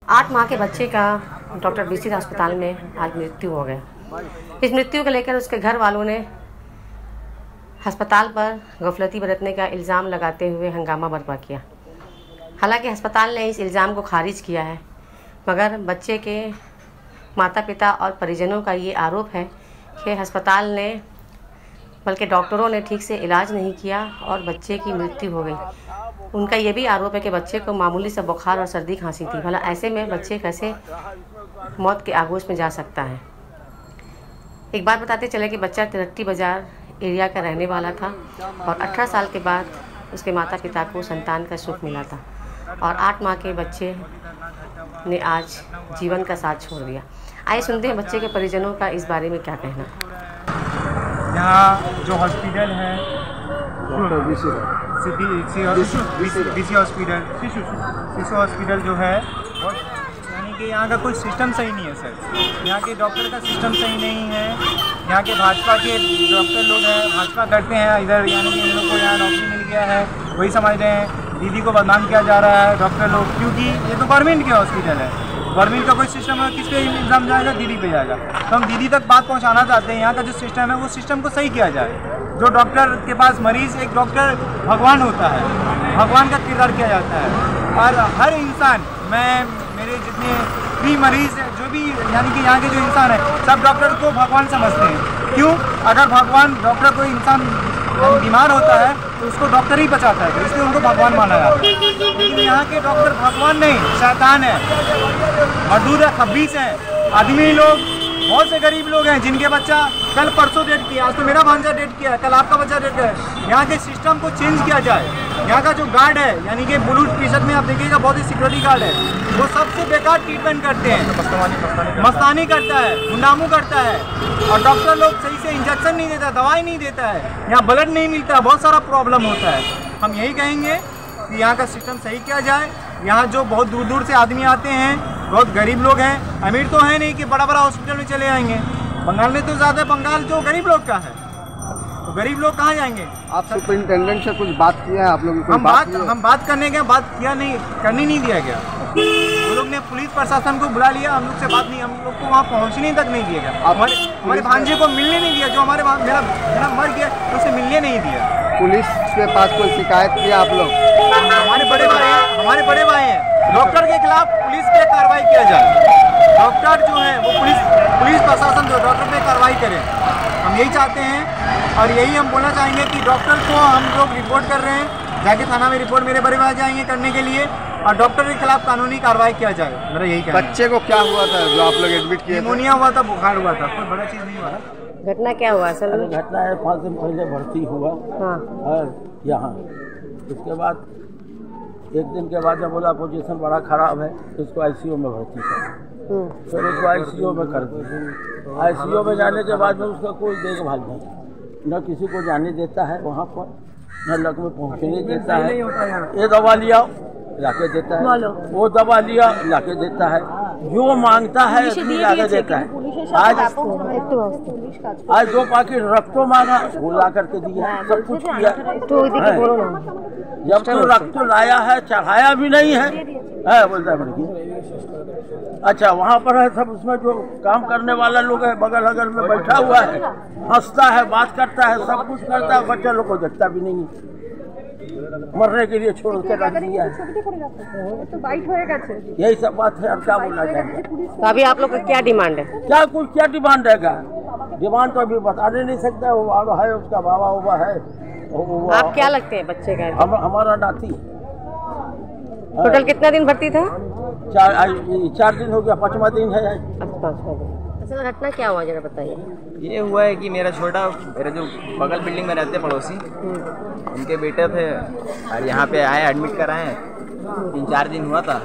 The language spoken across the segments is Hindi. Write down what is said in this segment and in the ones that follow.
8 माह के बच्चे का डॉक्टर BC अस्पताल में आज मृत्यु हो गया। इस मृत्यु को लेकर उसके घर वालों ने अस्पताल पर गफलती बरतने का इल्ज़ाम लगाते हुए हंगामा बर्पा किया। हालांकि अस्पताल ने इस इल्ज़ाम को खारिज किया है, मगर बच्चे के माता पिता और परिजनों का ये आरोप है कि अस्पताल ने बल्कि डॉक्टरों ने ठीक से इलाज नहीं किया और बच्चे की मृत्यु हो गई। उनका ये भी आरोप है कि बच्चे को मामूली सा बुखार और सर्दी खांसी थी। भला ऐसे में बच्चे कैसे मौत के आगोश में जा सकता है। एक बात बताते चले कि बच्चा तिरट्टी बाज़ार एरिया का रहने वाला था और 18 साल के बाद उसके माता पिता को संतान का सुख मिला था और 8 माह के बच्चे ने आज जीवन का साथ छोड़ दिया। आइए सुनते हैं बच्चे के परिजनों का इस बारे में क्या कहना। यहाँ जो हॉस्पिटल है BC हॉस्पिटल, शिशु हॉस्पिटल जो है, यानी कि यहाँ का कोई सिस्टम सही नहीं है सर। यहाँ के डॉक्टर का सिस्टम सही नहीं है। यहाँ के भाजपा के डॉक्टर लोग हैं, भाजपा करते हैं इधर, यानी कि इन लोग को यहाँ नौकरी मिल गया है, वही समझ रहे हैं। दीदी को बदनाम किया जा रहा है डॉक्टर लोग, क्योंकि ये तो गवर्नमेंट के हॉस्पिटल है। गवर्नमेंट का कोई सिस्टम है, किस पे इल्ज़ाम जाएगा? दीदी पे जाएगा। तो हम दीदी तक बात पहुंचाना चाहते हैं। यहाँ का जो सिस्टम है वो सिस्टम को सही किया जाए। जो डॉक्टर के पास मरीज़, एक डॉक्टर भगवान होता है, भगवान का किरदार किया जाता है। और हर इंसान, मैं मेरे जितने भी मरीज़ हैं, जो भी यानी कि यहाँ के जो इंसान है, सब डॉक्टर को भगवान समझते हैं। क्यों? अगर भगवान डॉक्टर कोई इंसान बीमार होता है तो उसको डॉक्टर ही बचाता है, तो इसलिए उनको भगवान माना जाता है। लेकिन यहाँ के डॉक्टर भगवान नहीं, शैतान है, मजदूर है, खबीस है, आदमी लोग। बहुत से गरीब लोग हैं जिनके बच्चा कल परसों डेट किया, आज तो मेरा भांजा डेट किया है, कल आपका बच्चा डेट है। यहाँ के सिस्टम को चेंज किया जाए। यहाँ का जो गार्ड है, यानी कि ब्लू टी-शर्ट में आप देखिएगा, बहुत ही सिक्योरिटी गार्ड है, वो सबसे बेकार ट्रीटमेंट करते हैं, मस्तानी करता है, गुंडामू करता है। और डॉक्टर लोग सही से इंजेक्शन नहीं देता, दवाई नहीं देता है, यहाँ ब्लड नहीं मिलता, बहुत सारा प्रॉब्लम होता है। हम यही कहेंगे कि यहाँ का सिस्टम सही किया जाए। यहाँ जो बहुत दूर दूर से आदमी आते हैं, बहुत गरीब लोग हैं, अमीर तो है नहीं कि बड़ा बड़ा हॉस्पिटल में चले आएंगे। बंगाल में तो ज़्यादा, बंगाल जो गरीब लोग का है, तो गरीब लोग कहाँ जाएंगे? आप सुपरिटेंडेंट से कुछ बात किया है आप लोगों को? हम बात करने गए, बात किया नहीं, करने नहीं दिया गया। वो लोग ने पुलिस प्रशासन को बुला लिया, हम लोग से बात नहीं, हम लोग को वहाँ पहुँचने तक नहीं दिया गया। हमारे भांजे को मिलने नहीं दिया, जो मेरा मर गया उसे मिलने नहीं दिया। पुलिस के पास कोई शिकायत किया आप लोग? हमारे बड़े भाई हैं, डॉक्टर के खिलाफ पुलिस पे कार्रवाई किया जाए। डॉक्टर जो है वो पुलिस प्रशासन जो डॉक्टर पे कार्रवाई करे, हम यही चाहते हैं। और यही हम बोलना चाहेंगे कि डॉक्टर को हम लोग रिपोर्ट कर रहे हैं, जाके थाना में रिपोर्ट मेरे बड़े भाई जाएंगे करने के लिए, और डॉक्टर के खिलाफ कानूनी कार्रवाई किया जाए। मेरा यही कहना है। बच्चे को क्या हुआ था जो आप लोग एडमिट किए? निमोनिया हुआ था, बुखार हुआ था, कोई बड़ा चीज़ नहीं हुआ था। घटना क्या हुआ असल में? घटना है 5 दिन पहले भर्ती हुआ यहाँ। उसके बाद 1 दिन के बाद जब बोला पोजीशन बड़ा ख़राब है, इसको ICU में भर्ती कर, फिर उसको ICU में कर दिया। ICU में जाने के बाद में उसका कोई देखभाल नहीं, न किसी को जाने देता है वहाँ पर, न लग में पहुँचने देता है। ये दवा लिया लाके देता है, वो दवा लिया लाके देता है, जो मांगता है लाके देता है। आज 2 पैकेट रक्तो मांगा, वो ला करके दिया, सब कुछ किया। जब तो रक्त लाया है, चढ़ाया भी नहीं है बोलता है। अच्छा, वहाँ पर है सब, उसमें जो काम करने वाला लोग है, बगल अगल में बैठा हुआ है, हंसता है, बात करता है, सब कुछ करता है, बच्चा लोग को देखता भी नहीं है, मरने के लिए छोड़ के रख दिया है। यही सब बात है, और क्या बोला जाए। तो अभी आप लोग का क्या डिमांड है? क्या डिमांड रहेगा? डिमांड तो अभी बताने नहीं सकता, वो है उसका बाबा उबा है। आप क्या लगते हैं बच्चे का? हमारा नाती। टोटल कितना दिन भर्ती था? 4 दिन हो गया, 5वां दिन है। असल घटना क्या हुआ जरा बताइए। ये हुआ है कि मेरे जो बगल बिल्डिंग में रहते पड़ोसी, उनके बेटे थे और यहाँ पे आए, एडमिट कराए, 3-4 दिन हुआ था।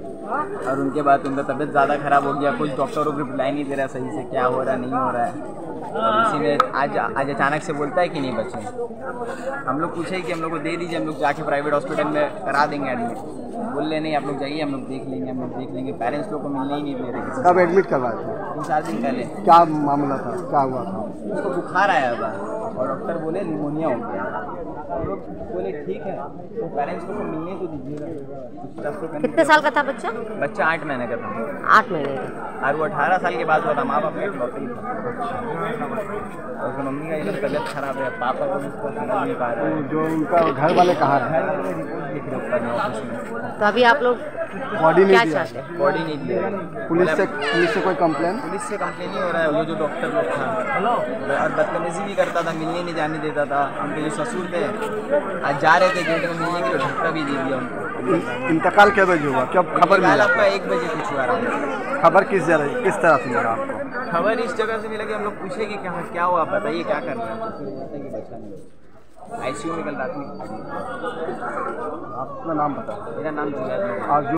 और उनके बाद उनका तबीयत ज़्यादा ख़राब हो गया, कुछ डॉक्टरों को रिप्लाई नहीं दे रहा सही से, क्या हो रहा है नहीं हो रहा है। और इसी में आज अचानक से बोलता है कि नहीं बचे। हम लोग पूछे कि हम लोग को दे दीजिए, हम लोग जाके प्राइवेट हॉस्पिटल में करा देंगे एडमिट। बोल रहे नहीं आप लोग जाइए, हम लोग देख लेंगे। पेरेंट्स लोग को मिलने ही नहीं दे रहे। कब एडमिट करवाए थे? 3-4 दिन पहले। क्या मामला था, क्या हुआ था? उसको बुखार आया था और डॉक्टर बोले निमोनिया हो गया। हम लोग बोले ठीक है, तो पेरेंट्स को मिलने तो दीजिएगा। कितने साल का था बच्चा? बच्चा 8 महीने का था। 8 महीने का। और वो 18 साल के बाद हुआ था। माँ बाप एक लौटे ही था और उसकी मम्मी का एकदम तबियत खराब है, पापा को उसको समझ नहीं पा रहे। जो उनका घर वाले कहाँ है? घर वाले रिपोर्ट लिख रहे ऊपर में ऑफिस में। तो अभी आप लोग बॉडी क्या नहीं दिया? चाहते हैं? बॉडी नहीं दिया। पुलिस से कोई कंप्लेन? पुलिस से कंप्लेन ही हो रहा है। वो जो डॉक्टर लोग था और बदतमीजी भी करता था, मिलने नहीं जाने देता था। उनके जो ससुर थे आज जा रहे थे गेट में मिलने के लिए, धक्का भी दे दिया उनको। इंतकाल क्या बजे हुआ, कब खबर मिला? आपका 1 बजे कुछ हुआ रहा। खबर किस तरह से मिला आपको? खबर इस जगह से मिला कि हम लोग पूछे कि क्या हुआ, बताइए क्या कर रहे हैं। तो कि बच्चा नहीं, ICU में कल रात में। आपका नाम बता। मेरा नाम जुनैद है।